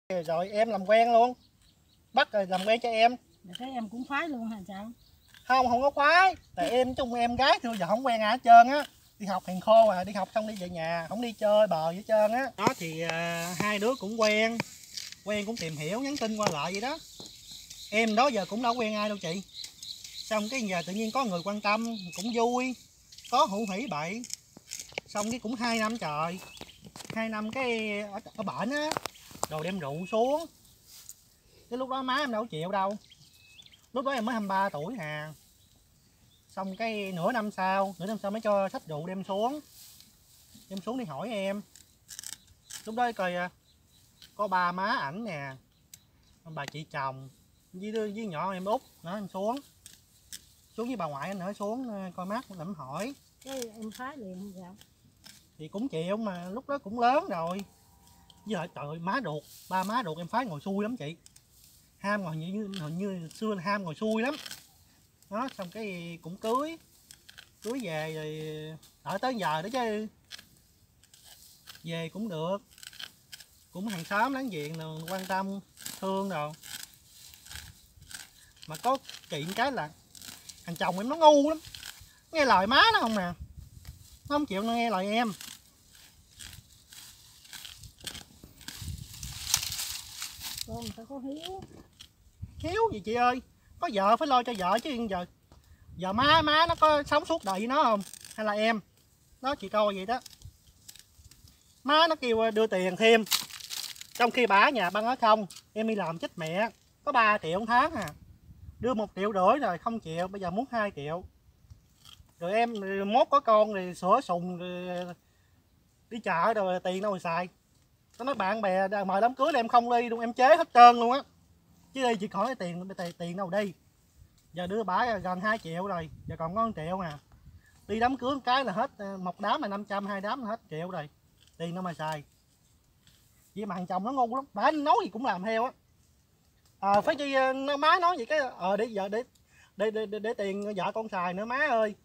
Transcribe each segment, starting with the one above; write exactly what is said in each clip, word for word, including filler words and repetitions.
Rồi em làm quen luôn, bắt rồi làm quen cho em. Thấy em cũng khoái luôn hả sao? Không, không có khoái, tại em chung em gái thì giờ không quen ai hết trơn á. Đi học hàng khô à, đi học xong đi về nhà, không đi chơi bờ gì hết trơn á. Đó thì à, hai đứa cũng quen, quen cũng tìm hiểu, nhắn tin qua lại vậy đó. Em đó giờ cũng đâu quen ai đâu chị. Xong cái giờ tự nhiên có người quan tâm, cũng vui, có hữu hỉ bậy. Xong cái cũng hai năm trời, hai năm cái ở, ở bển á, rồi đem rượu xuống. Cái lúc đó má em đâu có chịu đâu. Lúc đó em mới hai mươi ba tuổi hà. Xong cái nửa năm sau, nửa năm sau mới cho xách rượu đem xuống. Đem xuống đi hỏi em. Lúc đó coi có ba má ảnh nè, bà chị chồng với, với nhỏ em út nó em xuống. Xuống với bà ngoại anh nữa xuống coi mắt lẩm hỏi. Cái em phái liền sao? Thì cũng chịu mà lúc đó cũng lớn rồi. Giờ trời má ruột, ba má ruột em phái ngồi xuôi lắm chị. Ham ngồi như, như, như xưa là ham ngồi xuôi lắm. Đó, xong cái cũng cưới. Cưới về rồi ở tới giờ đó chứ. Về cũng được. Cũng hàng xóm láng giềng rồi quan tâm, thương rồi. Mà có chuyện cái là thằng chồng em nó ngu lắm. Nghe lời má nó không nè. Nó không chịu nó nghe lời em. Con phải có hiếu. Hiếu gì chị ơi, có vợ phải lo cho vợ chứ giờ. Giờ má má nó có sống suốt đời với nó không? Hay là em? Đó chị coi vậy đó. Má nó kêu đưa tiền thêm. Trong khi bà ở nhà băng ở không, em đi làm chết mẹ. Có ba triệu một tháng à. Đưa một triệu rưỡi rồi không chịu, bây giờ muốn hai triệu. Rồi em rồi mốt có con rồi sửa sùng rồi đi chợ rồi tiền đâu rồi xài. Nó nói bạn bè mời đám cưới là em không đi luôn, em chế hết trơn luôn á. Chứ đi chị hỏi tiền tiền, tiền đâu đi. Giờ đưa bả gần hai triệu rồi, giờ còn có một triệu nè. Đi đám cưới một cái là hết, một đám là năm trăm, hai đám là hết triệu rồi. Tiền đâu mà xài. Vậy mà thằng chồng nó ngu lắm, bả nói gì cũng làm theo á. À, phải chi nó má nói vậy cái ờ để vợ để để, để để để tiền vợ con xài nữa má ơi.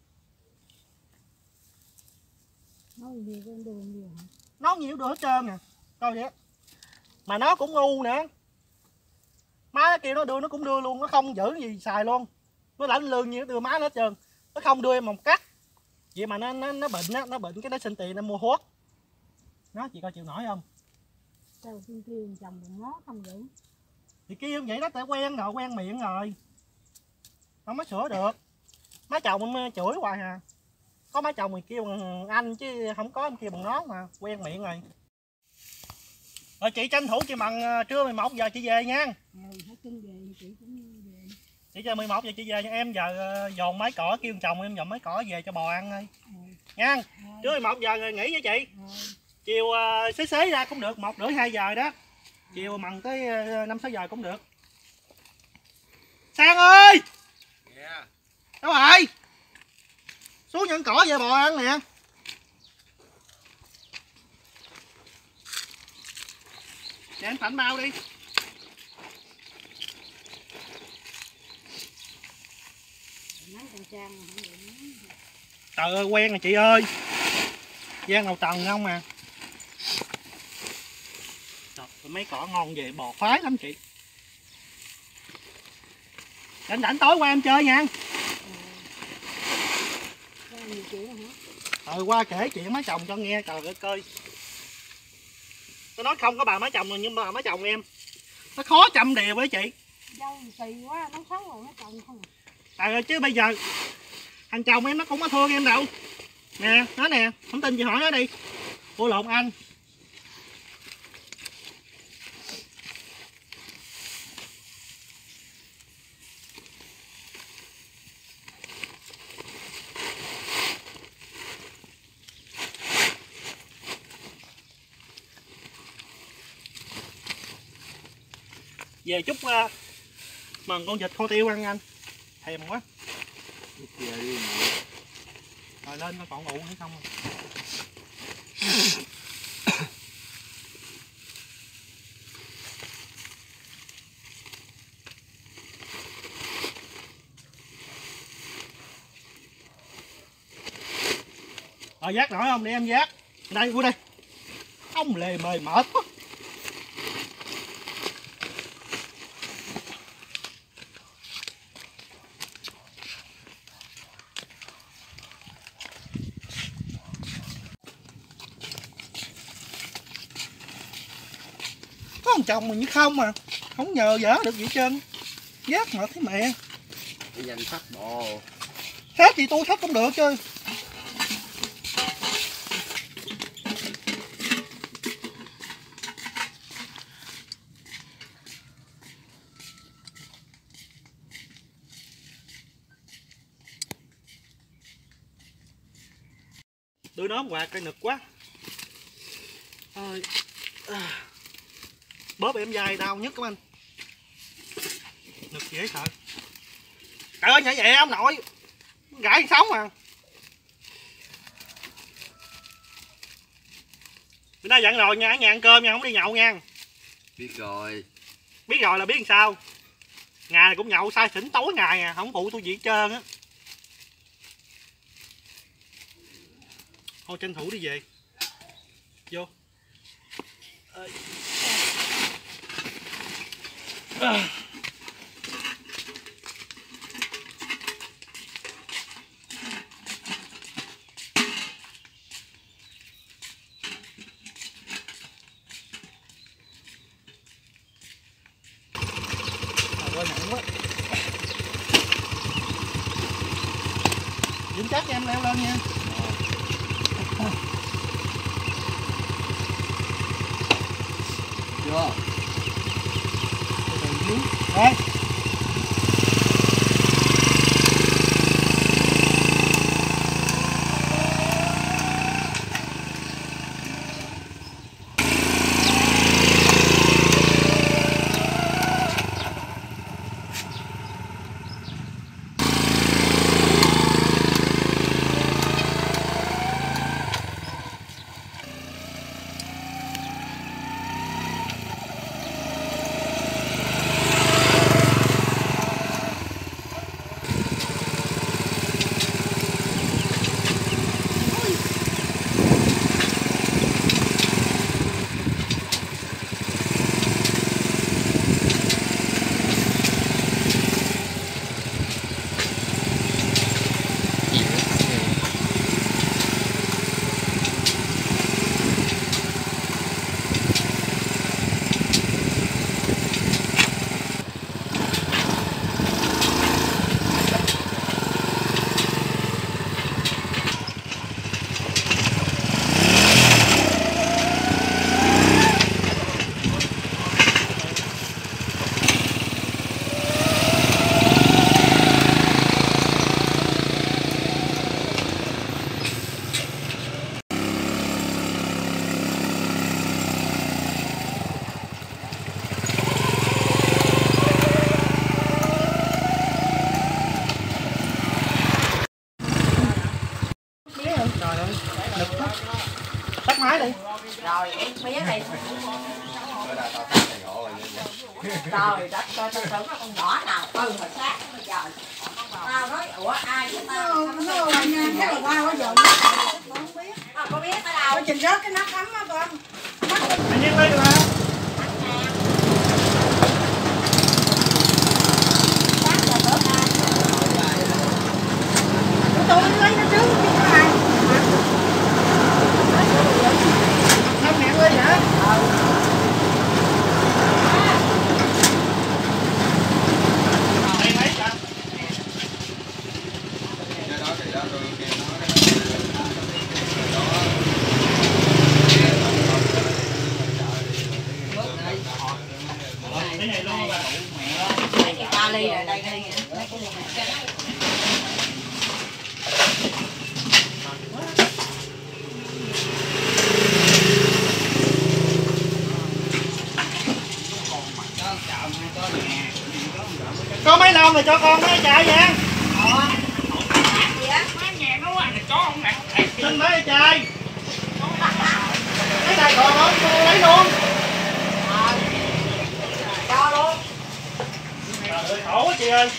Nói gì con đường gì hả? Nói nhiều được hết trơn nè. Coi vậy. Mà nó cũng ngu nữa. Má kêu nó đưa nó cũng đưa luôn, nó không giữ gì xài luôn. Nó lãnh lương như đưa má nó hết trơn. Nó không đưa em một cắt. Vậy mà nó nó nó bệnh á, nó bệnh cái nó xin tiền nó mua thuốc. Nó chị coi chịu nổi không? Sao xin kêu chồng đừng ngó không vậy? Thì kêu vậy đó tại quen rồi, quen miệng rồi. Không có sửa được. Má chồng em chửi hoài hà. Có má chồng thì kêu bằng anh chứ không có em kêu bằng nó mà, quen miệng rồi. Rồi chị tranh thủ chị bằng trưa mười một giờ chị về nha. Ừ, hết cưng về chị cũng về. Chị cho mười một giờ chị về nha em, giờ dồn mấy cỏ kêu chồng em dồn mấy cỏ về cho bò ăn thôi. Ừ. Nha. Ừ. Trưa mười một giờ rồi nghỉ với chị. Ừ. Chiều uh, xế xế ra cũng được, một rưỡi hai giờ đó. Chiều mần tới năm sáu giờ cũng được. Sang ơi. Yeah. Đâu rồi? Xuống nhận cỏ về bò ăn nè. Để anh Thành mau đi. Trời ơi quen rồi chị ơi. Gian đầu tầng không à. Trời, mấy cỏ ngon về bò khoái lắm chị. Rảnh rảnh tối qua em chơi nha. Ờ qua kể chuyện má chồng cho nghe trời ơi coi. Tôi nói không có bà má chồng rồi nhưng mà má chồng em nó khó chăm điều với chị. Dâu kỳ quá, nó xấu rồi má chồng không. Trời ơi chứ bây giờ thằng chồng em nó cũng có thương em đâu. Nè, nó nè, không tin chị hỏi nó đi. Cô lộn anh. Về chút uh, mần con vịt kho tiêu ăn anh. Thèm quá. Rồi lên nó còn ngủ hay không? Rồi vác nổi không? Để em vác. Đây, qua đây. Ông lề mề mệt quá. có một chồng mà như không mà không nhờ vợ được gì hết trơn. Ghét mà thấy mẹ. Cái danh sách bộ. Hết thì tôi thắt cũng được chứ. Đưa nó quạt cây nực quá. Ôi. À. Bóp em dai đau nhất các anh. Nực dễ sợ. Trời ơi nhảy nhẹ ông nội. Gãy sống à. Bữa nay dặn rồi nha, ở nhà ăn cơm nha, không đi nhậu nha. Biết rồi. Biết rồi là biết làm sao. Ngày này cũng nhậu sai xỉn tối ngày à, không phụ tôi gì hết trơn á. Thôi tranh thủ đi về. Vô. À. Rồi nặng quá. Vững chắc em leo lên nha. Chưa. Đây. Tắt máy đi. Rồi em biết đi. Trời đất coi tao tưởng là con nhỏ nào từ hồi sáng bây giờ. Tao nói ủa ai với tao không nó nó nha chắc là qua quá giờ nó không biết. Tao có biết ở đâu. Ôi trình rớt cái nắp ấm á con. Anh nhiên lên được hả? Tôi lấy nó trước chứ có ai. Năm ngàn lên hả? Đây mấy hả? Cái này luôn bà. Lấy cái kali rồi đây đây nè. Có mấy lon này cho con mấy chạy vậy? Ủa? Gì á? Xin mấy chạy. Cái này còn không? Cô lấy luôn. Cho luôn. Trời ơi khổ quá chị ơi.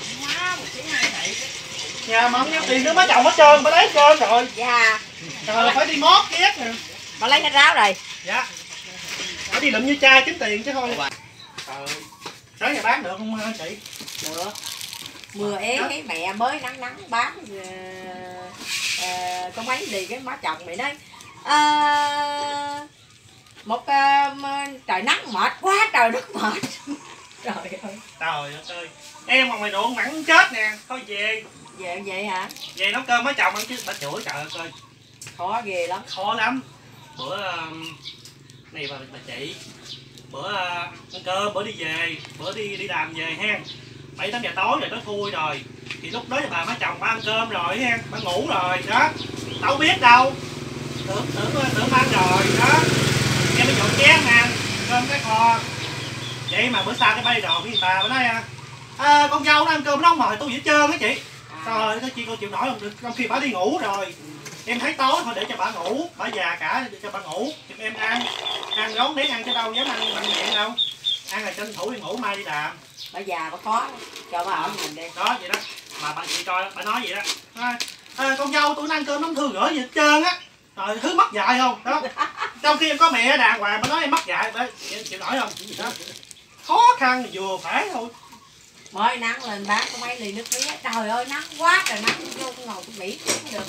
Nhà mà không nhiêu tiền nữa má chồng hết trơn, phải lấy hết trơn rồi. Dạ. Trời phải đi mót ghét nè. Bà lấy hết ráo rồi. Dạ. Phải đi lụm như chai kiếm tiền chứ thôi. Trời ơi. Sáng giờ bán được không hả chị? Được. Mưa ế thấy mẹ mới nắng nắng bán uh, uh, có mấy gì cái má chồng mày nói uh, một uh, trời nắng mệt quá trời đất mệt. Trời ơi. Trời ơi, em mà mày đụng mặn chết nè, thôi về. Về vậy hả? Về nấu cơm mới chồng ăn chứ bà chửi trời ơi. Khó ghê lắm. Khó lắm. Bữa um, này bà, bà chị bữa uh, ăn cơm, bữa đi về, bữa đi đi làm về ha, bảy tám giờ tối rồi, tối thui rồi, thì lúc đó bà má chồng bà ăn cơm rồi ha, bà ngủ rồi đó, đâu biết đâu, tưởng tưởng tưởng ăn rồi đó, em mới dọn chén ăn cơm cái kho, vậy mà bữa sau cái bay đồ với người ta, bà nói à, con dâu nó ăn cơm nó không mời tôi gì hết trơn á chị. Trời ơi, cái chị cô chịu nổi không được, trong khi bà đi ngủ rồi. Em thấy tối thôi để cho bà ngủ, bà già cả để cho bà ngủ, thì em ăn, ăn rón nén ăn chứ đâu dám ăn bằng miệng đâu, ăn là tranh thủ đi ngủ mai đi làm. Bà già bà khó, cho bà ở mình đi. Đó vậy đó, mà bà chị coi bà nói vậy đó, à, à, con dâu tôi nó ăn cơm nó không thương gửi gì hết trơn á, rồi thứ mất dạy không đó, trong khi em có mẹ đàng hoàng bà nói em mất dạy, bà chịu nổi không đó, khó khăn vừa phải thôi. Mới nắng lên bán có mấy ly nước mía, trời ơi nắng quá trời, nắng vô ngồi tôi nghĩ không được.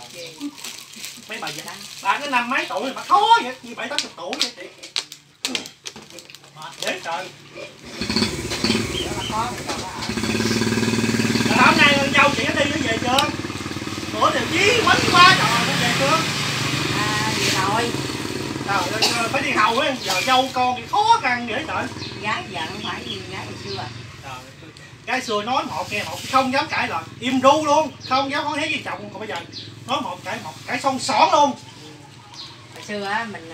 Mấy bà già, bà có năm mấy tuổi rồi bà khó vậy, như bảy tám chục tuổi vậy chị. Mệt dễ trời. Vậy mà có thì cho bà ở. Rồi hôm nay con dâu chị nó đi nó về chưa? Bữa đều chí quánh quá trời nó về chưa? À vậy rồi. Trời ơi, phải đi hầu á, giờ dâu con thì khó khăn dễ trời. Gái giờ không phải như gái hồi xưa. Trời, gái xưa nói một nghe một, không dám cãi lời, im ru luôn, không dám nói với chồng, còn bây giờ nói một cãi một, cãi xong xỏn luôn. Hồi xưa á mình,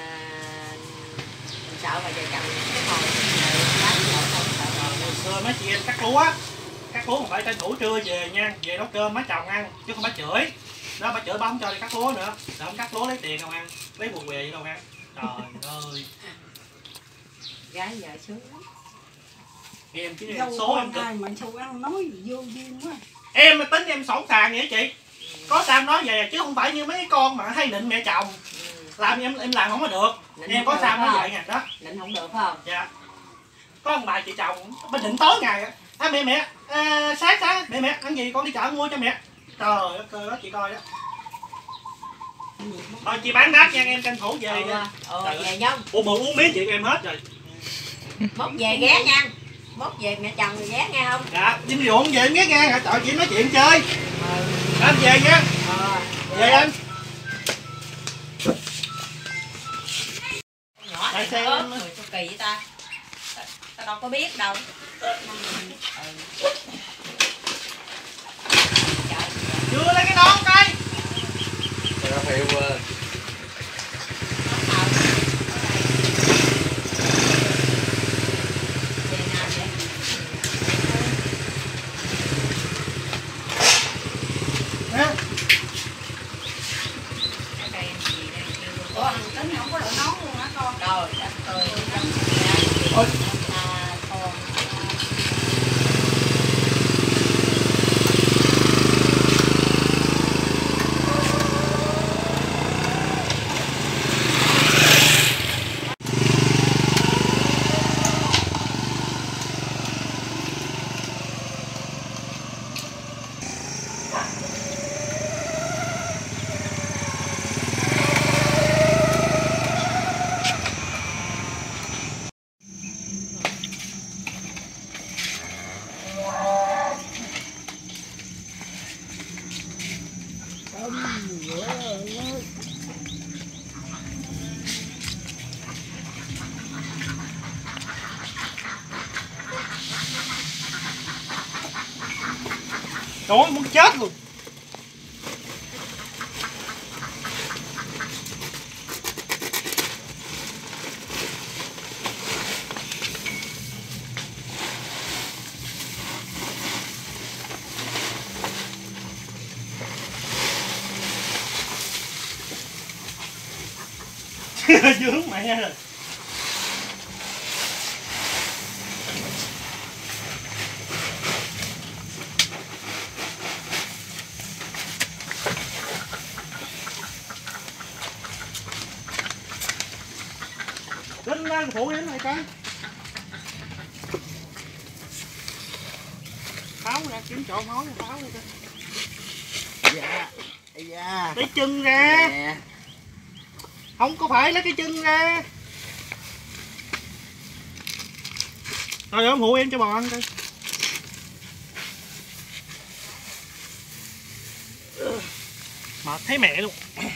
mình sợ mà vợ chồng cái hồi lấy vợ không sợ. Hồi xưa mấy chị em cắt lúa, cắt lúa mà phải tranh thủ trưa về nha, về nấu cơm má chồng ăn, chứ không bà chửi. Đó bà chửi bà không cho đi cắt lúa nữa, rồi không cắt lúa lấy tiền đâu ăn, lấy buồn về vậy đâu ăn. Trời ơi. Gái vợ sướng lắm. Em chứ Dâu số em con cực. ai mà sao ăn nói gì vô duyên quá. Em mà tính em sẵn sàng vậy chị, có sao em nói vậy chứ không phải như mấy con mà hay nịnh mẹ chồng, làm em em làm không có được. Nịnh Em không có sao được nói phải vậy nè đó. Nịnh không được phải không? Dạ, có ông bà chị chồng bên định tối ngày à, mẹ mẹ à, sáng sáng mẹ mẹ ăn gì con đi chợ mua cho mẹ. Trời ơi đó chị coi đó. Thôi chị bán đắt nha, em tranh thủ về Ừ, nha. ừ, về nhông. Ủa bộ uống miếng chị em hết rồi. Mốt về ghé nha. Mốt về mẹ chồng rồi ghé nghe không? Dạ, đi ruộng về em ghé nghe hả? Trời chị nói chuyện chơi. Ừ. Anh về nha. Ờ. Về anh. Nhỏ này Tại nó sao ớt em- người sao kỳ vậy ta? Ta, ta đâu có biết đâu. Ừ. Trời. chưa lấy cái nón cây. Ra hiệu uh, Nè. Ủa thằng Tính không có đội nón luôn hả con? Rồi, đất ơi, Ôi. à, con. Trời ơi, muốn chết luôn. Dướng mẹ rồi. Lên lên phụ em này coi. Pháo ra kiếm chỗ máu cho pháo đi coi. dạ dạ Lấy chân ra. nè. Không có phải lấy cái chân ra. Rồi ôm hụ em cho bò ăn coi. Mệt thấy mẹ luôn.